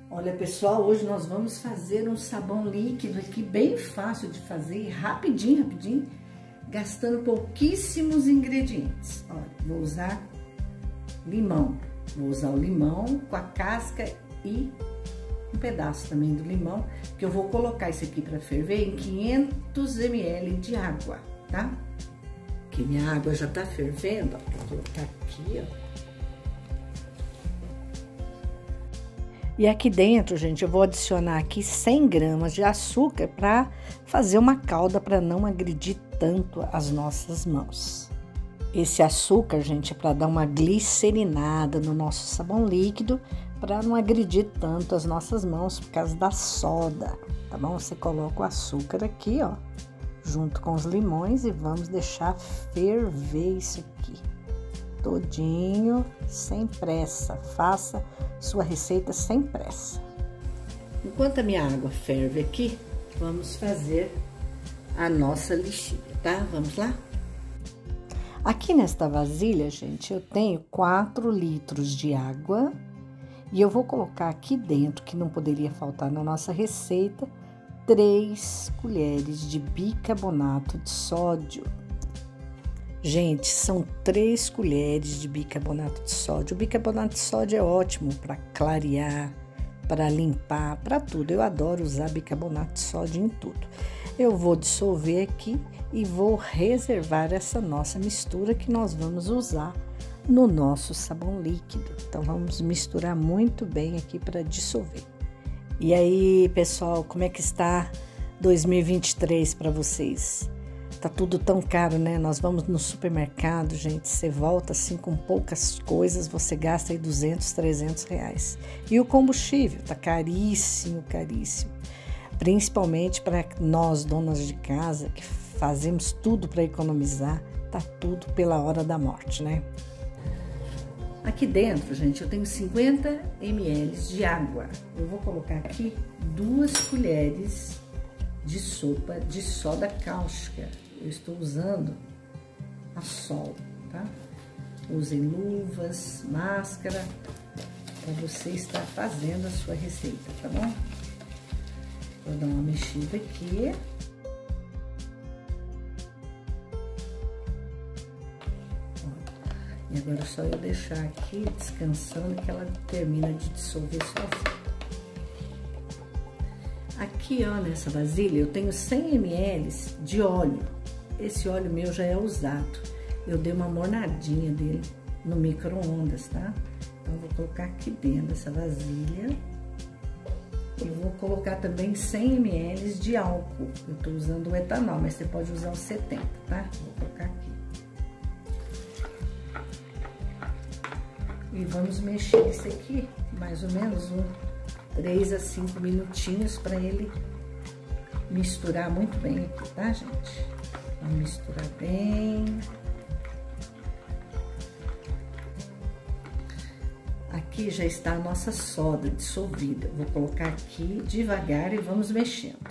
Olha, pessoal, hoje nós vamos fazer um sabão líquido aqui, bem fácil de fazer, rapidinho, gastando pouquíssimos ingredientes. Olha, vou usar limão. Vou usar o limão com a casca e um pedaço também do limão, que eu vou colocar isso aqui para ferver em 500 ml de água, tá? Que minha água já tá fervendo, ó. Vou colocar aqui, ó. E aqui dentro, gente, eu vou adicionar aqui 100 gramas de açúcar para fazer uma calda para não agredir tanto as nossas mãos. Esse açúcar, gente, é para dar uma glicerinada no nosso sabão líquido, para não agredir tanto as nossas mãos por causa da soda, tá bom? Você coloca o açúcar aqui, ó, junto com os limões e vamos deixar ferver isso aqui. Todinho, sem pressa, faça sua receita sem pressa. Enquanto a minha água ferve aqui, vamos fazer a nossa lixívia, tá? Vamos lá? Aqui nesta vasilha, gente, eu tenho 4 litros de água e eu vou colocar aqui dentro, que não poderia faltar na nossa receita, 3 colheres de bicarbonato de sódio. Gente, são 3 colheres de bicarbonato de sódio. O bicarbonato de sódio é ótimo para clarear, para limpar, para tudo. Eu adoro usar bicarbonato de sódio em tudo. Eu vou dissolver aqui e vou reservar essa nossa mistura que nós vamos usar no nosso sabão líquido. Então, vamos misturar muito bem aqui para dissolver. E aí, pessoal, como é que está 2023 para vocês? Tá tudo tão caro, né? Nós vamos no supermercado, gente, você volta assim com poucas coisas, você gasta aí 200, 300 reais. E o combustível tá caríssimo, caríssimo. Principalmente para nós, donas de casa, que fazemos tudo para economizar, tá tudo pela hora da morte, né? Aqui dentro, gente, eu tenho 50 ml de água. Eu vou colocar aqui 2 colheres de sopa de soda cáustica. Eu estou usando a Sol, tá? Usem luvas, máscara, para você estar fazendo a sua receita, tá bom? Vou dar uma mexida aqui. E agora é só eu deixar aqui descansando que ela termina de dissolver sozinha. Aqui, ó, nessa vasilha, eu tenho 100 ml de óleo. Esse óleo meu já é usado. Eu dei uma mornadinha dele no micro-ondas, tá? Então, vou colocar aqui dentro dessa vasilha. E vou colocar também 100 ml de álcool. Eu tô usando o etanol, mas você pode usar o 70, tá? Vou colocar aqui. E vamos mexer isso aqui, mais ou menos 3 a 5 minutinhos para ele misturar muito bem aqui, tá, gente? Vamos misturar bem. Aqui já está a nossa soda dissolvida. Vou colocar aqui devagar e vamos mexendo.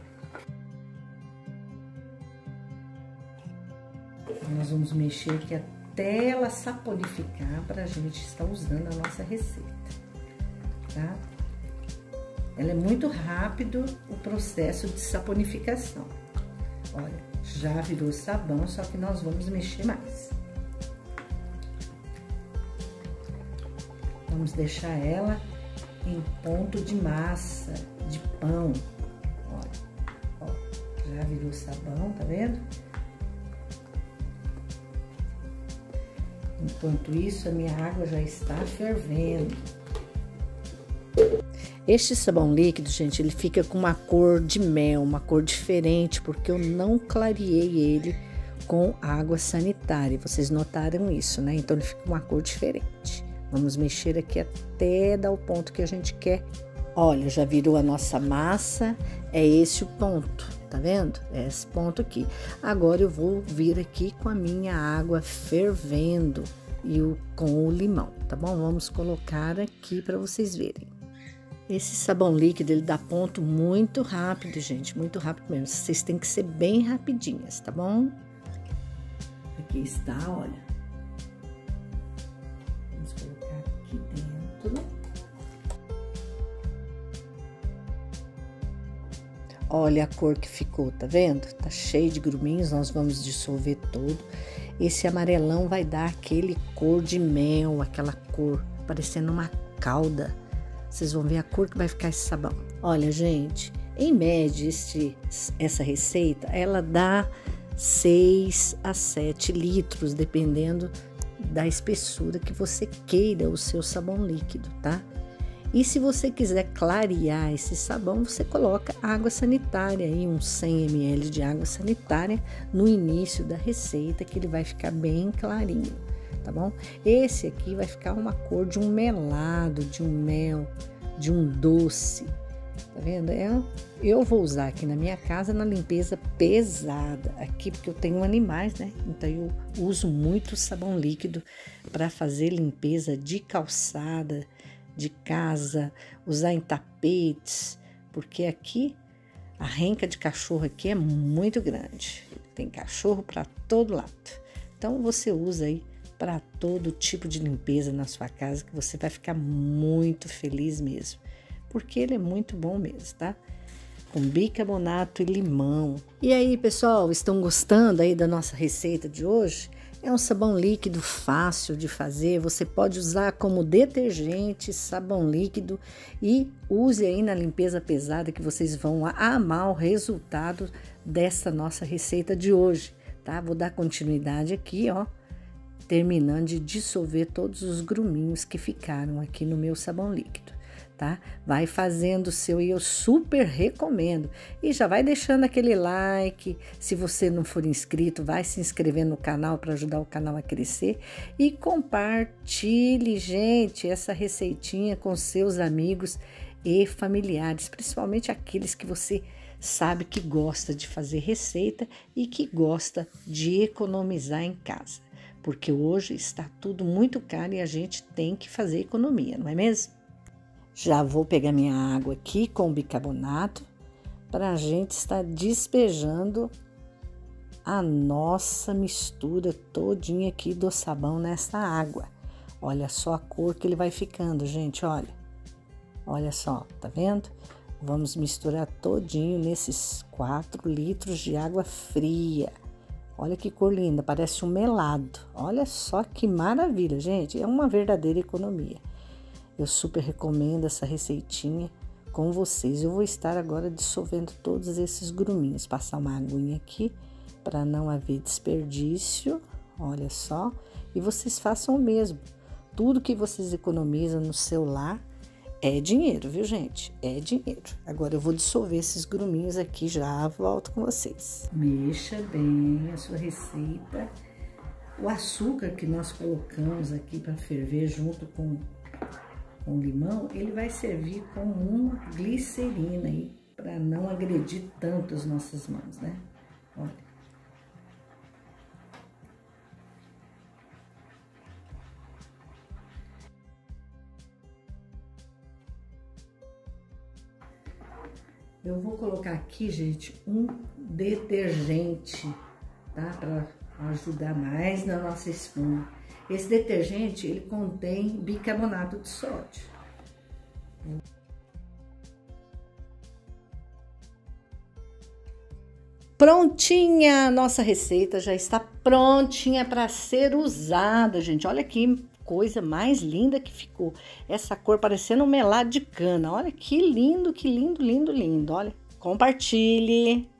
Nós vamos mexer aqui até ela saponificar para a gente estar usando a nossa receita, tá? Ela é muito rápido o processo de saponificação. Olha, já virou sabão, só que nós vamos mexer mais. Vamos deixar ela em ponto de massa, de pão. Olha, ó, já virou sabão, tá vendo? Enquanto isso, a minha água já está fervendo. Este sabão líquido, gente, ele fica com uma cor de mel, uma cor diferente, porque eu não clareei ele com água sanitária. Vocês notaram isso, né? Então, ele fica com uma cor diferente. Vamos mexer aqui até dar o ponto que a gente quer. Olha, já virou a nossa massa, é esse o ponto, tá vendo? É esse ponto aqui. Agora, eu vou vir aqui com a minha água fervendo e com o limão, tá bom? Vamos colocar aqui para vocês verem. Esse sabão líquido, ele dá ponto muito rápido, gente, muito rápido mesmo. Vocês têm que ser bem rapidinhas, tá bom? Aqui está, olha. Vamos colocar aqui dentro. Olha a cor que ficou, tá vendo? Tá cheio de gruminhos, nós vamos dissolver todo. Esse amarelão vai dar aquele cor de mel, aquela cor parecendo uma calda. Vocês vão ver a cor que vai ficar esse sabão. Olha, gente, em média, essa receita, ela dá 6 a 7 litros, dependendo da espessura que você queira o seu sabão líquido, tá? E se você quiser clarear esse sabão, você coloca água sanitária, aí uns 100 ml de água sanitária no início da receita, que ele vai ficar bem clarinho, tá bom? Esse aqui vai ficar uma cor de um melado, de um mel, de um doce, tá vendo? Eu vou usar aqui na minha casa na limpeza pesada, aqui porque eu tenho animais, né? Então eu uso muito sabão líquido para fazer limpeza de calçada, de casa, usar em tapetes, porque aqui a renca de cachorro aqui é muito grande, tem cachorro para todo lado. Então você usa aí para todo tipo de limpeza na sua casa, que você vai ficar muito feliz mesmo, porque ele é muito bom mesmo, tá? Com bicarbonato e limão. E aí, pessoal, estão gostando aí da nossa receita de hoje? É um sabão líquido fácil de fazer, você pode usar como detergente, sabão líquido, e use aí na limpeza pesada, que vocês vão amar o resultado dessa nossa receita de hoje, tá? Vou dar continuidade aqui, ó, terminando de dissolver todos os gruminhos que ficaram aqui no meu sabão líquido. Tá? Vai fazendo o seu e eu super recomendo. E já vai deixando aquele like. Se você não for inscrito, vai se inscrevendo no canal para ajudar o canal a crescer. E compartilhe, gente, essa receitinha com seus amigos e familiares, principalmente aqueles que você sabe que gosta de fazer receita e que gosta de economizar em casa. Porque hoje está tudo muito caro e a gente tem que fazer economia, não é mesmo? Já vou pegar minha água aqui com bicarbonato para a gente estar despejando a nossa mistura todinha aqui do sabão nessa água. Olha só a cor que ele vai ficando, gente, olha. Olha só, tá vendo? Vamos misturar todinho nesses 4 litros de água fria. Olha que cor linda, parece um melado. Olha só que maravilha, gente. É uma verdadeira economia. Eu super recomendo essa receitinha com vocês. Eu vou estar agora dissolvendo todos esses gruminhos. Passar uma aguinha aqui para não haver desperdício. Olha só. E vocês façam o mesmo. Tudo que vocês economizam no celular é dinheiro, viu, gente? É dinheiro. Agora eu vou dissolver esses gruminhos aqui, já volto com vocês. Mexa bem a sua receita. O açúcar que nós colocamos aqui para ferver junto com limão, ele vai servir como uma glicerina aí, para não agredir tanto as nossas mãos, né? Olha. Eu vou colocar aqui, gente, um detergente, tá? Para ajudar mais na nossa espuma. Esse detergente, ele contém bicarbonato de sódio. Prontinha! A nossa receita já está prontinha para ser usada, gente. Olha que coisa mais linda que ficou. Essa cor parecendo um melado de cana. Olha que lindo, que lindo, lindo, lindo. Olha, compartilhe.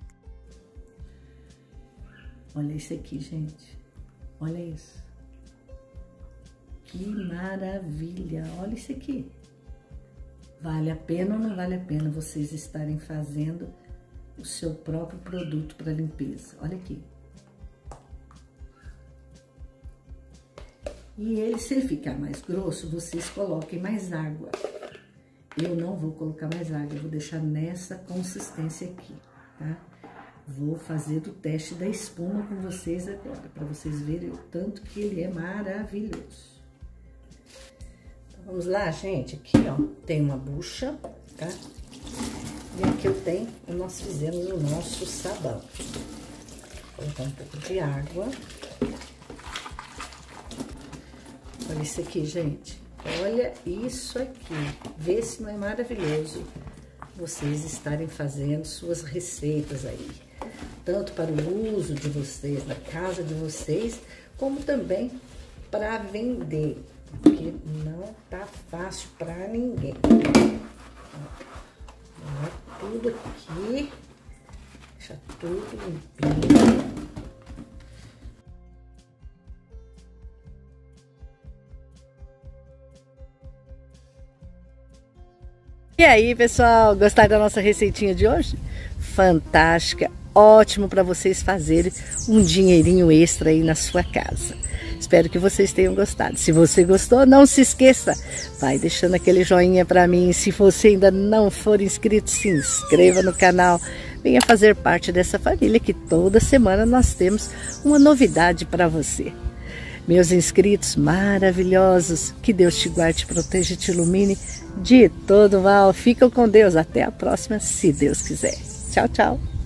Olha isso aqui, gente. Olha isso. Que maravilha! Olha isso aqui. Vale a pena ou não vale a pena vocês estarem fazendo o seu próprio produto para limpeza? Olha aqui. E ele, se ele ficar mais grosso, vocês coloquem mais água. Eu não vou colocar mais água, eu vou deixar nessa consistência aqui, tá? Vou fazer o teste da espuma com vocês agora, para vocês verem o tanto que ele é maravilhoso. Vamos lá, gente, aqui, ó, tem uma bucha, tá? E aqui eu tenho, nós fizemos o nosso sabão. Vou colocar um pouco de água. Olha isso aqui, gente. Olha isso aqui. Vê se não é maravilhoso. vocês estarem fazendo suas receitas aí, tanto para o uso de vocês, na casa de vocês, como também para vender, porque não tá fácil para ninguém. Ó, tudo aqui, deixa tudo limpinho. E aí, pessoal, gostaram da nossa receitinha de hoje? Fantástica, ótimo para vocês fazerem um dinheirinho extra aí na sua casa. Espero que vocês tenham gostado. Se você gostou, não se esqueça, vai deixando aquele joinha para mim. Se você ainda não for inscrito, se inscreva no canal. Venha fazer parte dessa família que toda semana nós temos uma novidade para você. Meus inscritos maravilhosos, que Deus te guarde, te proteja e te ilumine de todo mal. Fica com Deus. Até a próxima, se Deus quiser. Tchau, tchau.